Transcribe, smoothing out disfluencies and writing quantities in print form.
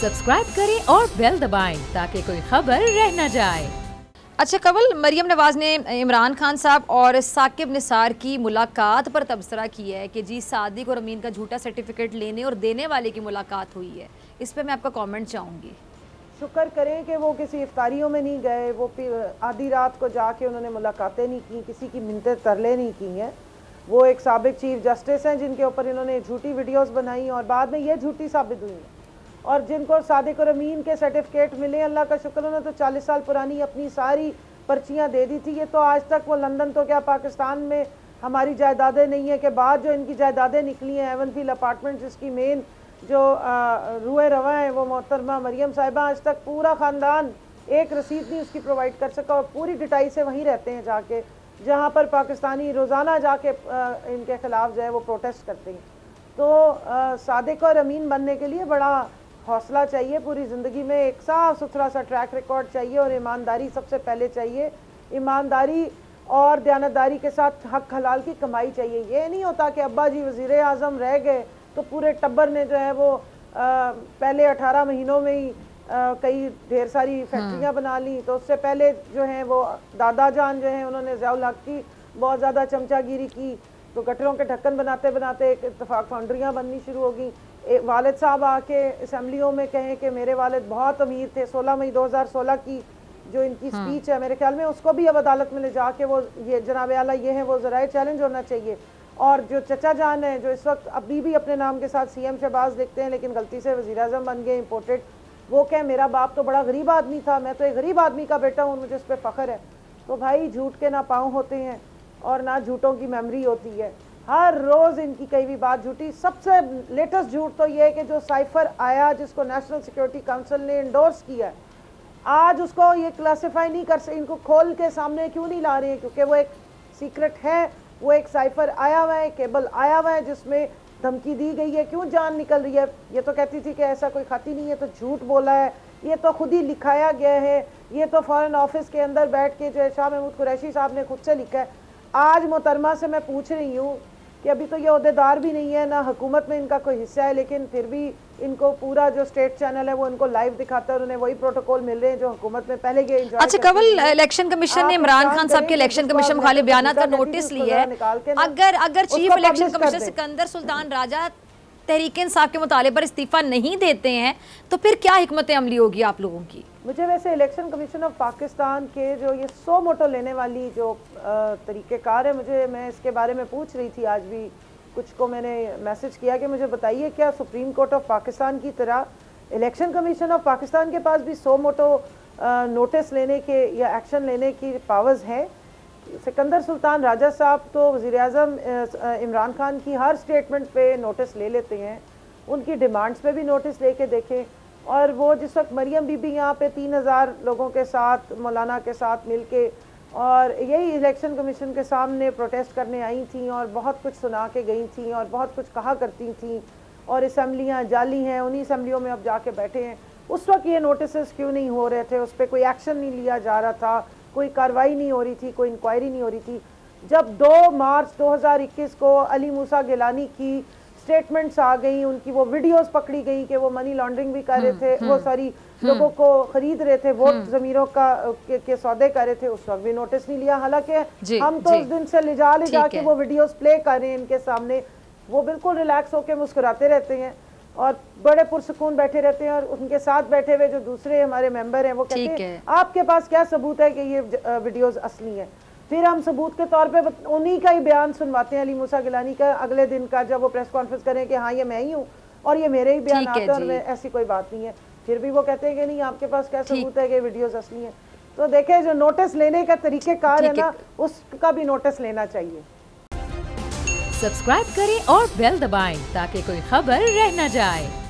Subscribe करें और bell दबाएं ताकि कोई खबर रह न जाए। अच्छा कवल, मरियम नवाज़ ने इमरान खान साहब और साकिब निसार की मुलाकात पर तबसरा किया है कि जी सादिक और अमीन का झूठा सर्टिफिकेट लेने और देने वाले की मुलाकात हुई है। इस पर मैं आपका कमेंट चाहूँगी। शुक्र करें कि वो किसी इफ्तारियों में नहीं गए, वो आधी रात को जाके उन्होंने मुलाकातें नहीं की, किसी की मिन्नतें तरले नहीं की हैं। वो एक साबिक चीफ जस्टिस हैं जिनके ऊपर इन्होंने झूठी वीडियोस बनाई और बाद में ये झूठी साबित हुई हैं। और जिनको सादिक और अमीन के सर्टिफिकेट मिले, अल्लाह का शुक्र, उन्होंने तो 40 साल पुरानी अपनी सारी पर्चियाँ दे दी थी। ये तो आज तक वो लंदन तो क्या पाकिस्तान में हमारी जायदादें नहीं है कि बाद जो इनकी जायदादें निकली हैं, एवनफील्ड अपार्टमेंट जिसकी मेन जो रूए रवा है वो मोहतरमा मरियम साहिबा, आज तक पूरा ख़ानदान एक रसीद नहीं उसकी प्रोवाइड कर सका और पूरी डिटाई से वहीं रहते हैं जाके, जहाँ पर पाकिस्तानी रोज़ाना जाके इनके ख़िलाफ़ जो है वो प्रोटेस्ट करते हैं। तो सादिक और अमीन बनने के लिए बड़ा हौसला चाहिए, पूरी ज़िंदगी में एक साफ़ सुथरा सा ट्रैक रिकॉर्ड चाहिए और ईमानदारी सबसे पहले चाहिए। ईमानदारी और दयानतदारी के साथ हक हलाल की कमाई चाहिए। ये नहीं होता कि अब्बा जी वज़ीर आज़म रह गए तो पूरे टब्बर ने जो है वो पहले 18 महीनों में ही कई ढेर सारी फैक्ट्रियाँ बना ली, तो उससे पहले जो है वो दादा जान जो है उन्होंने ज़ियाउल हक की बहुत ज़्यादा चमचागिरी की, तो गटरों के ढक्कन बनाते बनाते एक इत्तेफाक फाउंड्रियाँ बननी शुरू हो गई। वालिद साहब आके असम्बलियों में कहें कि मेरे वालिद बहुत अमीर थे। 16 मई 2016 की जो इनकी स्पीच है, मेरे ख्याल में उसको भी अब अदालत में ले जाके वो ये जनाब आला ये है वो ज़राए चैलेंज होना चाहिए। और जो चचा जान है जो इस वक्त अभी भी अपने नाम के साथ CM शहबाज लिखते हैं लेकिन गलती से वज़ीर आज़म बन गए इम्पोर्टेड, वो कहें मेरा बाप तो बड़ा गरीब आदमी था, मैं तो एक गरीब आदमी का बेटा हूँ, मुझे इस पर फ़ख्र है। तो भाई झूठ के ना पाँव होते हैं और ना झूठों की मेमोरी होती है। हर रोज़ इनकी कई भी बात झूठी। सबसे लेटेस्ट झूठ तो ये है कि जो साइफर आया जिसको नेशनल सिक्योरिटी काउंसिल ने इंडोर्स किया है, आज उसको ये क्लासिफाई नहीं कर सकते, इनको खोल के सामने क्यों नहीं ला रहे हैं? क्योंकि वो एक सीक्रेट है। वो एक साइफर आया हुआ है, केबल आया हुआ है जिसमें धमकी दी गई है। क्यों जान निकल रही है? ये तो कहती थी कि ऐसा कोई खाती नहीं है, तो झूठ बोला है, ये तो खुद ही लिखाया गया है, ये तो फॉरेन ऑफिस के अंदर बैठ के जो है शाह महमूद कुरैशी साहब ने खुद से लिखा है। आज मोहतरमा से मैं पूछ रही हूँ कि अभी तो ये ओहदेदार भी नहीं है, ना हुकूमत में इनका कोई हिस्सा है, लेकिन फिर भी इनको पूरा जो स्टेट चैनल है वो इनको लाइव दिखाता है और उन्हें वही प्रोटोकॉल मिल रहे हैं जो हुकूमत में पहले के एंजॉय। अच्छा कवल, इलेक्शन कमीशन ने इमरान खान साहब के इलेक्शन कमीशन मुखालिफ बयानात का नोटिस लिया है। अगर chief election commissioner Sikandar Sultan Raja Tehreek Insaf के मुताले पर इस्तीफा नहीं देते हैं तो फिर क्या हिकमत अमली होगी आप लोगों की? मुझे वैसे इलेक्शन कमीशन ऑफ पाकिस्तान के जो ये 100 मोटो लेने वाली जो तरीक़ेकार है, मैं इसके बारे में पूछ रही थी, आज भी कुछ को मैंने मैसेज किया कि मुझे बताइए क्या सुप्रीम कोर्ट ऑफ पाकिस्तान की तरह इलेक्शन कमीशन ऑफ पाकिस्तान के पास भी 100 मोटो नोटिस लेने के या एक्शन लेने की पावर्स हैं? सिकंदर सुल्तान राजा साहब तो वज़ीर आज़म इमरान खान की हर स्टेटमेंट पे नोटिस ले लेते हैं, उनकी डिमांड्स पे भी नोटिस लेके देखें। और वो जिस वक्त मरियम बीबी यहाँ पे 3000 लोगों के साथ मौलाना के साथ मिलके और यही इलेक्शन कमीशन के सामने प्रोटेस्ट करने आई थी और बहुत कुछ सुना के गई थी और बहुत कुछ कहा करती थी, और असम्बलियाँ जाली हैं, उन्हीं असम्बलियों में अब जाके बैठे हैं। उस वक्त ये नोटिस क्यों नहीं हो रहे थे? उस पर कोई एक्शन नहीं लिया जा रहा था, कोई कार्रवाई नहीं हो रही थी, कोई इंक्वायरी नहीं हो रही थी। जब 2 मार्च 2021 को अली मूसा गिलानी की स्टेटमेंट्स आ गई, उनकी वो वीडियोस पकड़ी गई कि वो मनी लॉन्ड्रिंग भी कर रहे थे, वो सारी लोगों को खरीद रहे थे, वोट ज़मीरों के सौदे कर रहे थे, उस वक्त भी नोटिस नहीं लिया। हालांकि हम तो उस दिन से ले जा के वो वीडियोस प्ले कर रहे हैं इनके सामने, वो बिल्कुल रिलैक्स होकर मुस्कुराते रहते हैं और बड़े पुरसुकून बैठे रहते हैं। और उनके साथ बैठे हुए जो दूसरे हमारे मेंबर हैं वो कहते हैं आपके पास क्या सबूत है कि ये वीडियोस असली हैं? फिर हम सबूत के तौर पे उन्हीं का ही बयान सुनवाते हैं, अली मूसा गिलानी का अगले दिन का, जब वो प्रेस कॉन्फ्रेंस करें कि हाँ ये मैं ही हूँ और ये मेरे ही बयान आते हैं और मैं ऐसी कोई बात नहीं है। फिर भी वो कहते हैं कि नहीं आपके पास क्या सबूत है कि वीडियोस असली हैं? तो देखें, जो नोटिस लेने का तरीक़ेकार है ना, उसका भी नोटिस लेना चाहिए। सब्सक्राइब करें और बेल दबाएं ताकि कोई खबर रह न जाए।